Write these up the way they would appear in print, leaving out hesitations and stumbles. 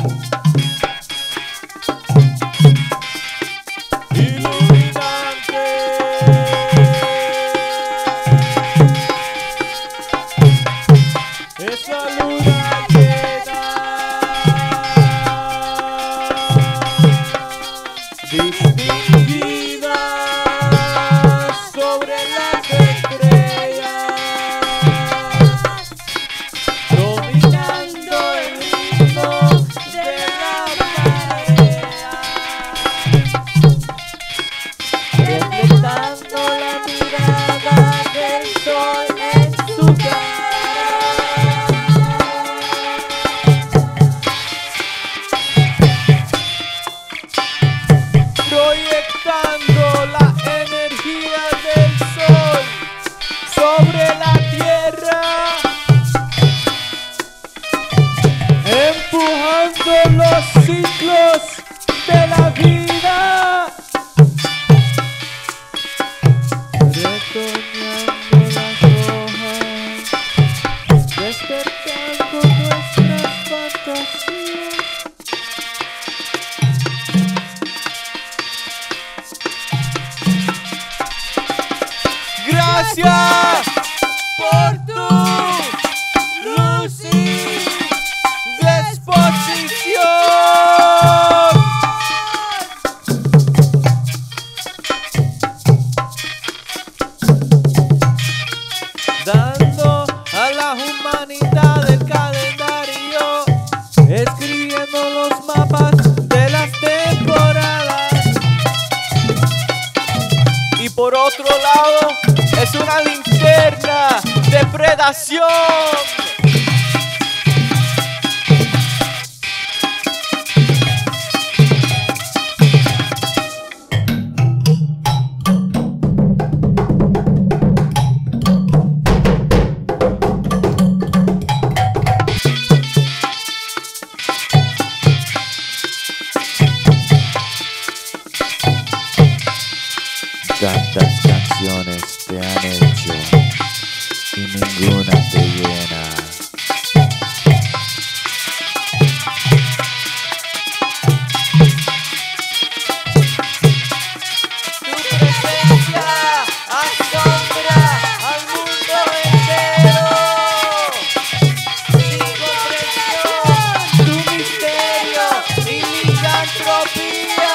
Gracias por tu luz y disposición. Dando a la humanidad el calendario, escribiendo los mapas de las temporadas. Y por otro lado, es una linterna de predación. Tantas canciones te han hecho y ninguna te llena. Tu presencia asombra al mundo entero. Sin comprensión, tu misterio y licantropía.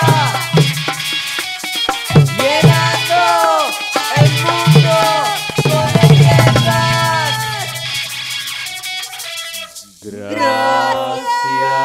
El mundo con leyendas. Gracias.